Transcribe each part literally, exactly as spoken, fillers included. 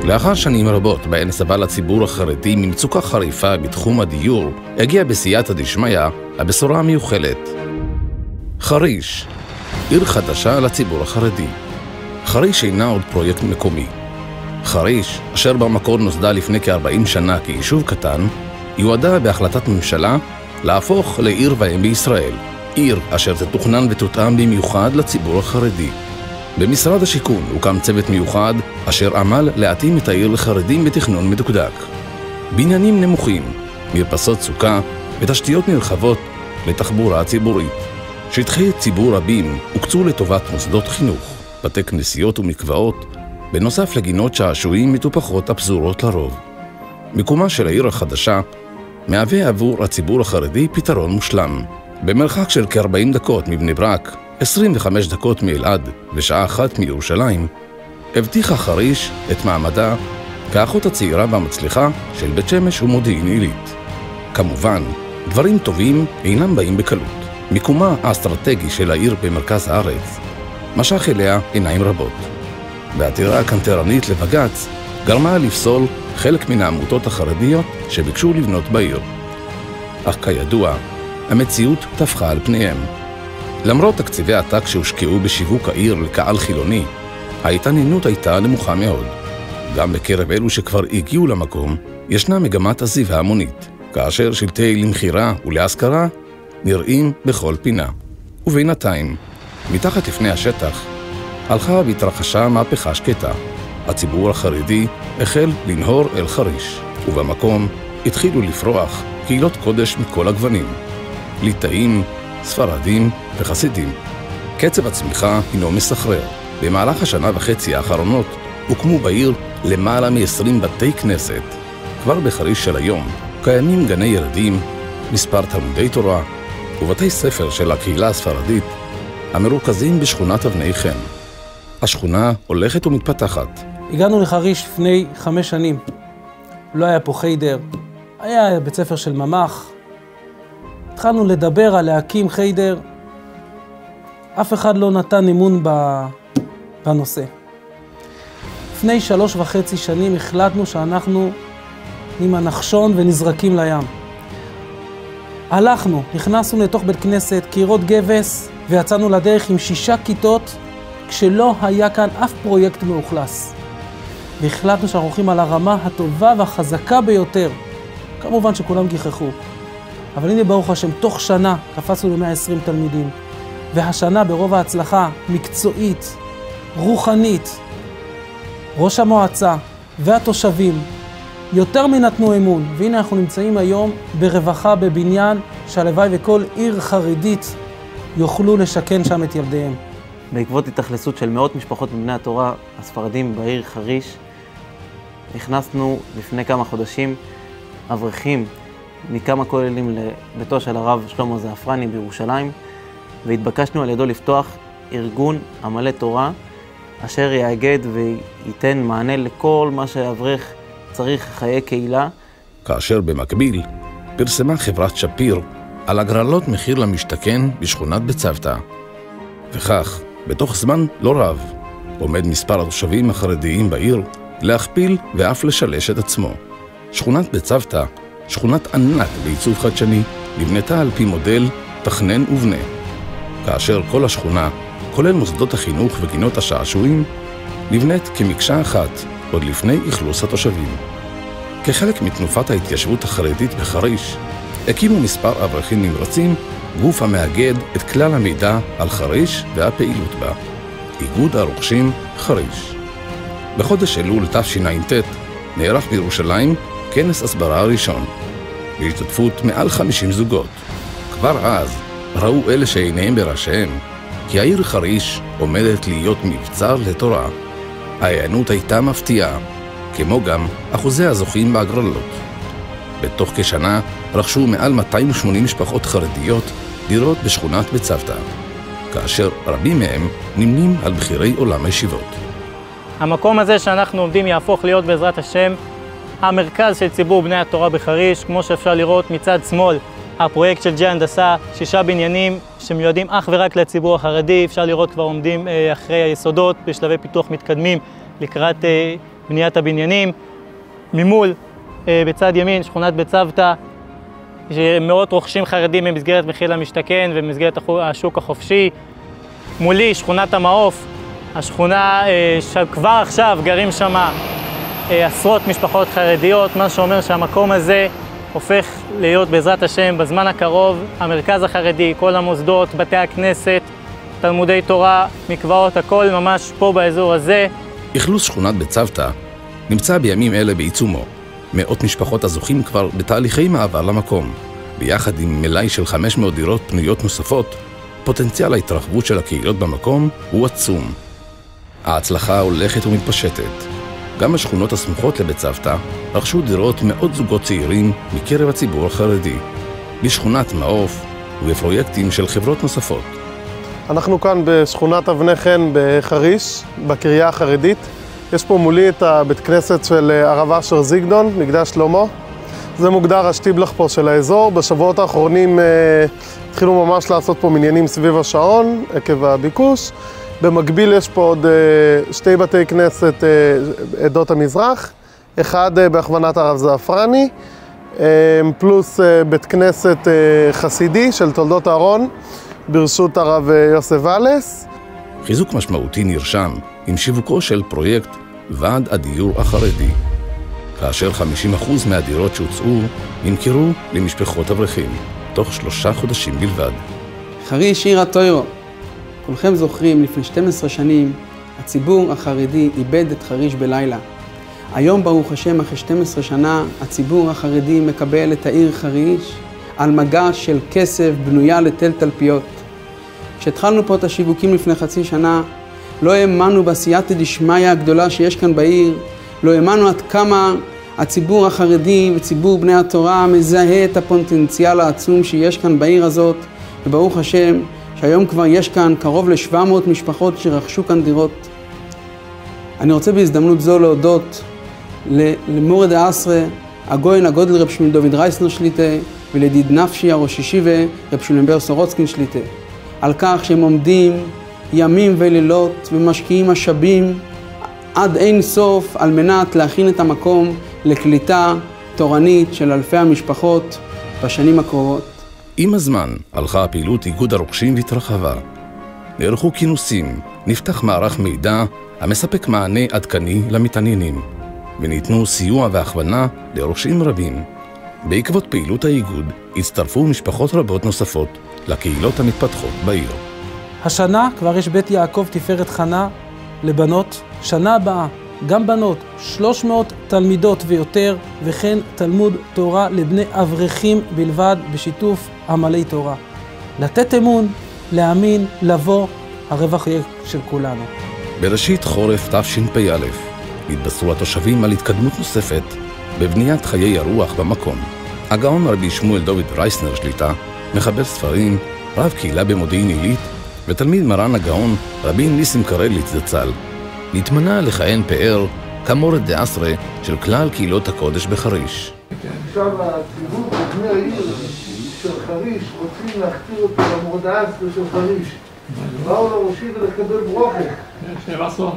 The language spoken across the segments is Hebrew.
לאחר שנים רבות בהן סבל הציבור החרדי ממצוקה חריפה בתחום הדיור, הגיע בסייעתא דשמיא הבשורה המיוחלת. חריש, עיר חדשה לציבור החרדי. חריש אינה עוד פרויקט מקומי. חריש, אשר במקור נוסדה לפני כ-ארבעים שנה כיישוב קטן, יועדה בהחלטת ממשלה להפוך לעיר ואם בישראל, עיר אשר תתוכנן ותותאם במיוחד לציבור החרדי. במשרד השיכון הוקם צוות מיוחד אשר עמל להתאים את העיר לחרדים בתכנון מדוקדק. בניינים נמוכים, מרפסות סוכה ותשתיות נרחבות לתחבורה ציבורית. שטחי ציבור רבים הוקצו לטובת מוסדות חינוך, בתי כנסיות ומקוואות, בנוסף לגינות שעשועים מטופחות הפזורות לרוב. מקומה של העיר החדשה מהווה עבור הציבור החרדי פתרון מושלם. במרחק של כ-ארבעים דקות מבני ברק, עשרים וחמש דקות מאלעד ושעה אחת מירושלים, הבטיחה חריש את מעמדה כאחות הצעירה והמצליחה של בית שמש ומודיעין עילית. כמובן, דברים טובים אינם באים בקלות. מיקומה האסטרטגי של העיר במרכז הארץ משך אליה עיניים רבות. בעתירה הקנטרנית לבג"ץ גרמה לפסול חלק מן העמותות החרדיות שביקשו לבנות בעיר. אך כידוע, המציאות טפחה על פניהם. למרות תקציבי עתק שהושקעו בשיווק העיר לקהל חילוני, ההתעניינות הייתה נמוכה מאוד. גם בקרב אלו שכבר הגיעו למקום, ישנה מגמת עזיבה המונית, כאשר שלטי למכירה ולהשכרה נראים בכל פינה. ובינתיים, מתחת לפני השטח, הלכה והתרחשה מהפכה שקטה. הציבור החרדי החל לנהור אל חריש, ובמקום התחילו לפרוח קהילות קודש מכל הגוונים. ליטאים, ספרדים וחסידים. קצב הצמיחה הינו מסחרר. במהלך השנה וחצי האחרונות הוקמו בעיר למעלה מ-עשרים בתי כנסת. כבר בחריש של היום קיימים גני ילדים, מספר תלמודי תורה ובתי ספר של הקהילה הספרדית המרוכזים בשכונת אבני חן. השכונה הולכת ומתפתחת. הגענו לחריש לפני חמש שנים. לא היה פה חיידר, היה בית ספר של ממ"ח. התחלנו לדבר על להקים חיידר. אף אחד לא נתן אמון בנושא. לפני שלוש וחצי שנים החלטנו שאנחנו עם הנחשון ונזרקים לים. הלכנו, נכנסנו לתוך בית כנסת, קירות גבס, ויצאנו לדרך עם שישה כיתות, כשלא היה כאן אף פרויקט מאוכלס. והחלטנו שאנחנו הולכים על הרמה הטובה והחזקה ביותר. כמובן שכולם גיחכו. אבל הנה ברוך השם, תוך שנה קפצנו ל-מאה ועשרים תלמידים. והשנה ברוב ההצלחה מקצועית, רוחנית, ראש המועצה והתושבים יותר מנתנו אמון. והנה אנחנו נמצאים היום ברווחה בבניין שהלוואי וכל עיר חרדית יוכלו לשכן שם את ילדיהם. בעקבות התאכלסות של מאות משפחות מבני התורה הספרדים בעיר חריש, נכנסנו לפני כמה חודשים אברכים מכמה כוללים לביתו של הרב שלמה זעפרני בירושלים, והתבקשנו על ידו לפתוח ארגון עמלי תורה, אשר יאגד וייתן מענה לכל מה שאברך צריך חיי קהילה. כאשר במקביל פרסמה חברת שפיר על הגרלות מחיר למשתכן בשכונת בצוותא. וכך, בתוך זמן לא רב, עומד מספר התושבים החרדיים בעיר להכפיל ואף לשלש את עצמו. שכונת בצוותא, שכונת ענק בעיצוב חדשני, נבנתה על פי מודל תכנן ובנה. כאשר כל השכונה, כולל מוסדות החינוך וגינות השעשועים, נבנית כמקשה אחת עוד לפני אכלוס התושבים. כחלק מתנופת ההתיישבות החרדית בחריש, הקימו מספר אברכים נמרצים גוף המאגד את כלל המידע על חריש והפעילות בה, איגוד הרוכשים חריש. בחודש אלול תשע"ט נערך בירושלים כנס הסברה הראשון, בהשתתפות מעל חמישים זוגות. כבר אז ראו אלה שעיניהם בראשיהם כי העיר חריש עומדת להיות מבצר לתורה. ההיענות הייתה מפתיעה, כמו גם אחוזי הזוכים בהגרלות. בתוך כשנה רכשו מעל מאתיים ושמונים משפחות חרדיות דירות בשכונת בצוותא, כאשר רבים מהם נמנים על בחירי עולם הישיבות. המקום הזה שאנחנו עומדים יהפוך להיות בעזרת השם המרכז של ציבור בני התורה בחריש. כמו שאפשר לראות מצד שמאל, הפרויקט של ג'י הנדסה, שישה בניינים שמיועדים אך ורק לציבור החרדי. אפשר לראות כבר עומדים אחרי היסודות בשלבי פיתוח מתקדמים לקראת בניית הבניינים. ממול, בצד ימין, שכונת בצוותא, שמאות רוכשים חרדים במסגרת מחיר למשתכן ובמסגרת השוק החופשי. מולי, שכונת המעוף, השכונה שכבר עכשיו גרים שם עשרות משפחות חרדיות, מה שאומר שהמקום הזה הופך להיות בעזרת השם בזמן הקרוב המרכז החרדי, כל המוסדות, בתי הכנסת, תלמודי תורה, מקוואות, הכל ממש פה באזור הזה. אכלוס שכונת בצוותא נמצא בימים אלה בעיצומו. מאות משפחות הזוכים כבר בתהליכי מעבר למקום. ביחד עם מלאי של חמש מאות דירות פנויות נוספות, פוטנציאל ההתרחבות של הקהילות במקום הוא עצום. ההצלחה הולכת ומתפשטת. גם השכונות הסמוכות לבצוותא רכשו דירות מאות זוגות צעירים מקרב הציבור החרדי, בשכונת מעוף ובפרויקטים של חברות נוספות. אנחנו כאן בשכונת אבני חן בחריש, בקריה החרדית. יש פה מולי את הבית כנסת של הרב אשר זיגדון, מקדש שלמה. זה מוגדר השטיבלח פה של האזור. בשבועות האחרונים אה, התחילו ממש לעשות פה מניינים סביב השעון, עקב הביקוש. במקביל יש פה עוד אה, שתי בתי כנסת אה, עדות המזרח, אחד אה, בהכוונת הרב זעפרני, אה, פלוס אה, בית כנסת אה, חסידי של תולדות אהרון, ברשות הרב אה, יוסף ולס. חיזוק משמעותי נרשם עם שיווקו של פרויקט ועד הדיור החרדי, כאשר חמישים אחוז מהדירות שהוצאו נמכרו למשפחות אברכים, תוך שלושה חודשים בלבד. חריש עיר התוירו. כולכם זוכרים, לפני שתים עשרה שנים, הציבור החרדי איבד את חריש בלילה. היום, ברוך השם, אחרי שתים עשרה שנה, הציבור החרדי מקבל את העיר חריש על מגש של כסף בנויה לתל תלפיות. כשהתחלנו פה את השיווקים לפני חצי שנה, לא האמנו בסייעתא דשמיא הגדולה שיש כאן בעיר, לא האמנו עד כמה הציבור החרדי וציבור בני התורה מזהה את הפוטנציאל העצום שיש כאן בעיר הזאת, וברוך השם שהיום כבר יש כאן קרוב ל-שבע מאות משפחות שרכשו כאן דירות. אני רוצה בהזדמנות זו להודות למורד האסרה, הגויין הגודל רב שמואל דוד רייסנר שליטה, ולדיד נפשי הראש ישיבה רב שלום בר סורוצקין שליטה, על כך שהם עומדים ימים ולילות ומשקיעים משאבים עד אין סוף על מנת להכין את המקום לקליטה תורנית של אלפי המשפחות בשנים הקרובות. עם הזמן הלכה הפעילות איגוד הרוכשים והתרחבה. נערכו כינוסים, נפתח מערך מידע המספק מענה עדכני למתעניינים, וניתנו סיוע והכוונה לרוכשים רבים. בעקבות פעילות האיגוד הצטרפו משפחות רבות נוספות לקהילות המתפתחות בעיר. השנה כבר יש בית יעקב תפארת חנה לבנות, שנה הבאה גם בנות, שלוש מאות תלמידות ויותר, וכן תלמוד תורה לבני אברכים בלבד בשיתוף עמלי תורה. לתת אמון, להאמין, לבוא, הרווח יהיה של כולנו. בראשית חורף תשפ"א התבשרו התושבים על התקדמות נוספת בבניית חיי הרוח במקום. הגאון רבי שמואל דוד רייסנר שליטה, מחבר ספרים, רב קהילה במודיעין עילית, ותלמיד מרן הגאון רבי ניסים קרליץ זצ"ל, נתמנה לכהן פאר כמורד דאסרה של כלל קהילות הקודש בחריש. עכשיו הציבור בבני העיר של חריש רוצים להכתיר אותו למורד דאסרה של חריש. באו לראשי ולקבל ברוכה.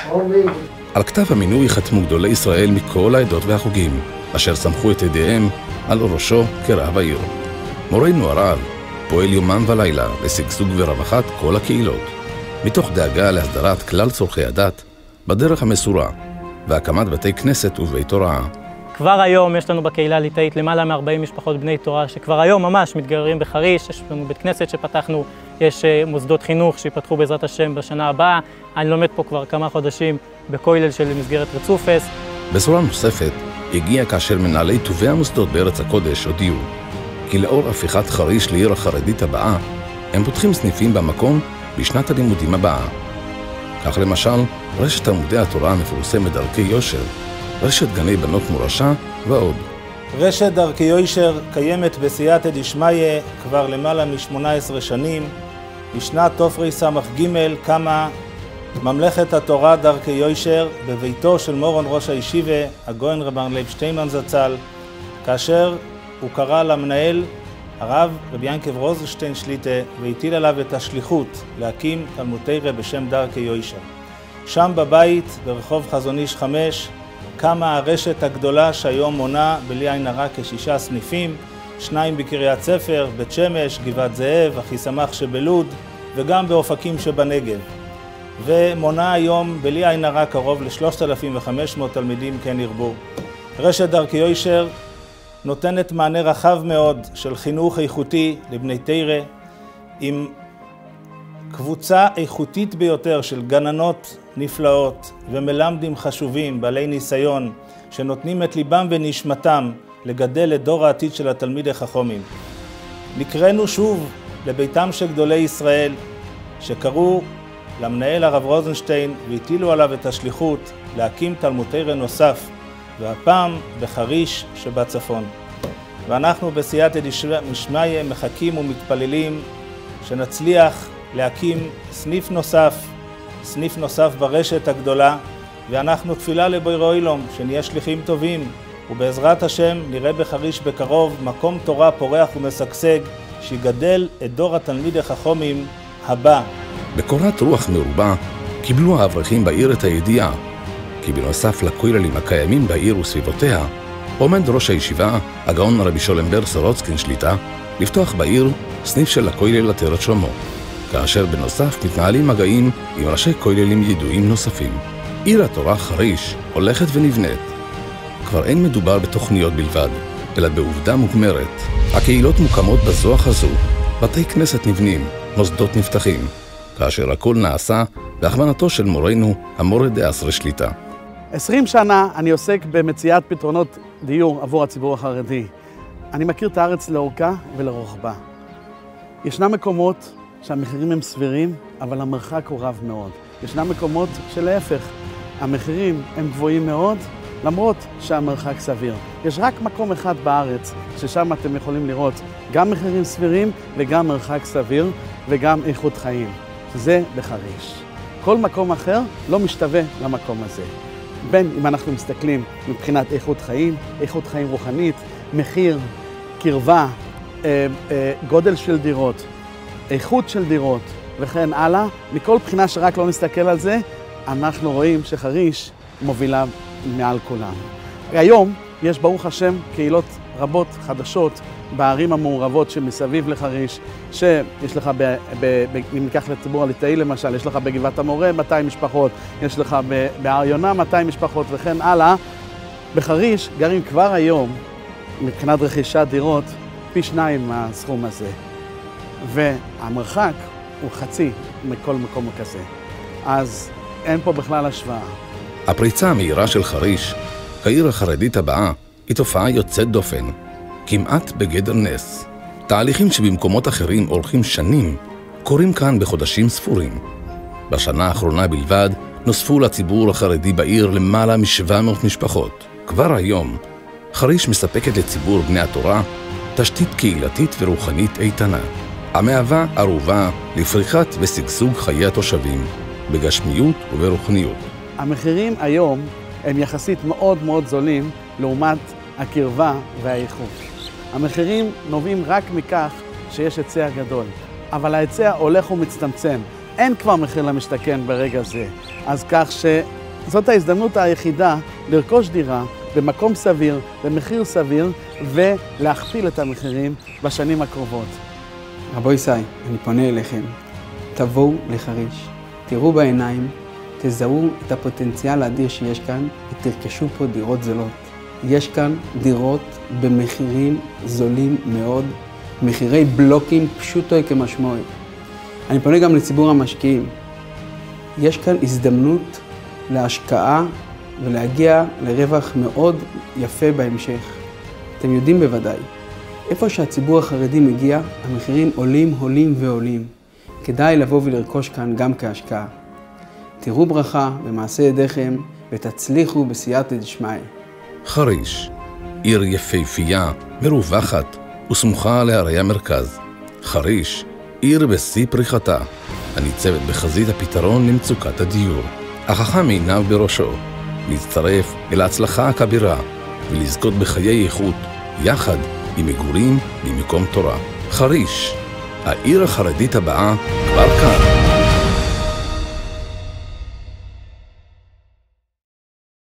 על כתב המינוי חתמו גדולי ישראל מכל העדות והחוגים, אשר סמכו את ידיהם על ראשו כרב העיר. מורנו הרב פועל יומם ולילה לשגשוג ורווחת כל הקהילות, מתוך דאגה להסדרת כלל צורכי הדת בדרך המסורה, והקמת בתי כנסת ובית הוראה. כבר היום יש לנו בקהילה הליטאית למעלה מ-ארבעים משפחות בני תורה, שכבר היום ממש מתגוררים בחריש. יש לנו בית כנסת שפתחנו, יש מוסדות חינוך שיפתחו בעזרת השם בשנה הבאה. אני לומד פה כבר כמה חודשים בכולל של מסגרת רצופס. בשורה נוספת הגיע כאשר מנהלי טובי המוסדות בארץ הקודש הודיעו כי לאור הפיכת חריש לעיר החרדית הבאה, הם פותחים סניפים במקום בשנת הלימודים הבאה. כך למשל, רשת תלמודי התורה המפורסמת דרכי יושר, רשת גני בנות מורשה ועוד. רשת דרכי יושר קיימת בסייעתא דשמיא כבר למעלה מ-שמונה עשרה שנים. בשנת תרס"ג קמה ממלכת התורה דרכי יושר בביתו של מורן ראש הישיבה, הגאון רב ארלייב שטיינמן זצ"ל, כאשר הוא קרא למנהל הרב רבי ינקב רוזנשטיין שליטה והטיל עליו את השליחות להקים תלמוד תורה בשם דרכי יושר. שם בבית ברחוב חזון איש חמש קמה הרשת הגדולה שהיום מונה בלי עין הרע כשישה סניפים, שניים בקריית ספר, בית שמש, גבעת זאב, אחיסמך שבלוד וגם באופקים שבנגב. ומונה היום בלי עין הרע קרוב ל-שלושת אלפים וחמש מאות תלמידים כן ירבו. רשת דרכי יוישר נותנת מענה רחב מאוד של חינוך איכותי לבני תורה, עם קבוצה איכותית ביותר של גננות נפלאות ומלמדים חשובים בעלי ניסיון שנותנים את ליבם ונשמתם לגדל את דור העתיד של התלמידי חכמים. נקראנו שוב לביתם של גדולי ישראל שקראו למנהל הרב רוזנשטיין והטילו עליו את השליחות להקים תלמוד תורה נוסף, והפעם בחריש שבצפון. ואנחנו בסייעתא דשמיא מחכים ומתפללים שנצליח להקים סניף נוסף, סניף נוסף ברשת הגדולה, ואנחנו תפילה לבורא עולם שנהיה שליחים טובים, ובעזרת השם נראה בחריש בקרוב מקום תורה פורח ומשגשג שיגדל את דור התלמידי חכמים הבא. בקורת רוח מרובה קיבלו האברכים בעיר את הידיעה כי בנוסף לכוללים הקיימים בעיר וסביבותיה, עומד ראש הישיבה, הגאון רבי שולם בר סורוצקין שליטה, לפתוח בעיר סניף של הכולל עטרת שלמה, כאשר בנוסף מתנהלים מגעים עם ראשי כוללים ידועים נוספים. עיר התורה חריש הולכת ונבנית. כבר אין מדובר בתוכניות בלבד, אלא בעובדה מוגמרת. הקהילות מוקמות בזו אחר זו, בתי כנסת נבנים, מוסדות נפתחים, כאשר הכל נעשה בהכוונתו של מורנו, המורה דאסרי שליטה. עשרים שנה אני עוסק במציאת פתרונות דיור עבור הציבור החרדי. אני מכיר את הארץ לאורכה ולרוחבה. ישנם מקומות שהמחירים הם סבירים, אבל המרחק הוא רב מאוד. ישנם מקומות שלהפך, המחירים הם גבוהים מאוד, למרות שהמרחק סביר. יש רק מקום אחד בארץ ששם אתם יכולים לראות גם מחירים סבירים וגם מרחק סביר וגם איכות חיים, שזה בחריש. כל מקום אחר לא משתווה למקום הזה. בין אם אנחנו מסתכלים מבחינת איכות חיים, איכות חיים רוחנית, מחיר, קרבה, אה, אה, גודל של דירות, איכות של דירות וכן הלאה, מכל בחינה שרק לא נסתכל על זה, אנחנו רואים שחריש מובילה מעל כולם. היום יש ברוך השם קהילות רבות חדשות בערים המעורבות שמסביב לחריש, שיש לך, ב, ב, ב, אם ניקח לציבור הליטאי למשל, יש לך בגבעת המורה מאתיים משפחות, יש לך בהר יונה מאתיים משפחות וכן הלאה. בחריש גרים כבר היום, מבחינת רכישת דירות, פי שניים מהסכום הזה. והמרחק הוא חצי מכל מקום כזה. אז אין פה בכלל השוואה. הפריצה המהירה של חריש, העיר החרדית הבאה, היא תופעה יוצאת דופן, כמעט בגדר נס. תהליכים שבמקומות אחרים אורכים שנים, קורים כאן בחודשים ספורים. בשנה האחרונה בלבד נוספו לציבור החרדי בעיר למעלה מ-שבע מאות משפחות. כבר היום, חריש מספקת לציבור בני התורה תשתית קהילתית ורוחנית איתנה, המהווה ערובה לפריחת ושגשוג חיי התושבים, בגשמיות וברוחניות. המחירים היום הם יחסית מאוד מאוד זולים לעומת הקרבה והאיכות. המחירים נובעים רק מכך שיש היצע גדול, אבל ההיצע הולך ומצטמצם. אין כבר מחיר למשתכן ברגע זה. אז כך שזאת ההזדמנות היחידה לרכוש דירה במקום סביר, במחיר סביר, ולהכפיל את המחירים בשנים הקרובות. רבו ישי, אני פונה אליכם. תבואו לחריש, תראו בעיניים, תזהו את הפוטנציאל האדיר שיש כאן ותרכשו פה דירות זולות. יש כאן דירות במחירים זולים מאוד, מחירי בלוקים פשוטו כמשמעו. אני פונה גם לציבור המשקיעים. יש כאן הזדמנות להשקעה ולהגיע לרווח מאוד יפה בהמשך. אתם יודעים בוודאי, איפה שהציבור החרדי מגיע, המחירים עולים, עולים ועולים. כדאי לבוא ולרכוש כאן גם כהשקעה. תראו ברכה במעשה ידיכם ותצליחו בסייעתא דשמיא. חריש, עיר יפהפייה, מרווחת וסמוכה להרי המרכז. חריש, עיר בשיא פריחתה, הניצבת בחזית הפתרון למצוקת הדיור. החכם עיניו בראשו, להצטרף אל ההצלחה הכבירה ולזכות בחיי איכות, יחד עם מגורים במקום תורה. חריש, העיר החרדית הבאה כבר כאן.